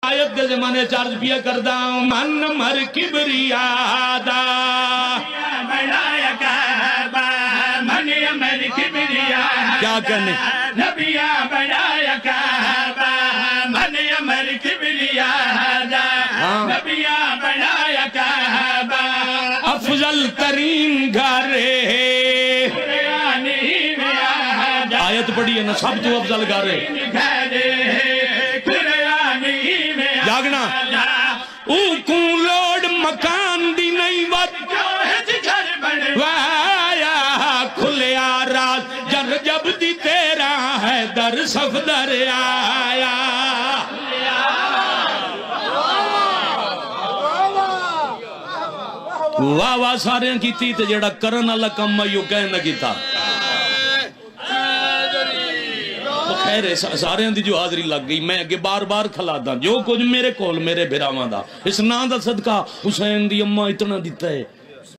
آیت دے زمانے چارج پیا کردہ من مر کبریا دا بڑھایا کعبہ من مر کبریا کیا کہنے نبیہ بڑھایا کعبہ من مر کبریا دا نبیہ بڑھایا کعبہ افضل ترین گھرے آیت پڑھی ہے نا سب تو افضل گھرے جاگنا اوکوں لوڈ مکان دی نہیں وایا کھلیا راز جر جب دی تیرا ہے در صفدر آیا واہ واہ سارے کی تھی تے جڑا کرن اللہ کم میں یوں کہنا کی تھا خیر سارے دی جو حاضری لگ گئی میں اگے بار بار کھلا دا جو کچھ میرے کول میرے بھراواں دا اس نام دا صدقہ حسین دی اماں اتنا دیتا ہے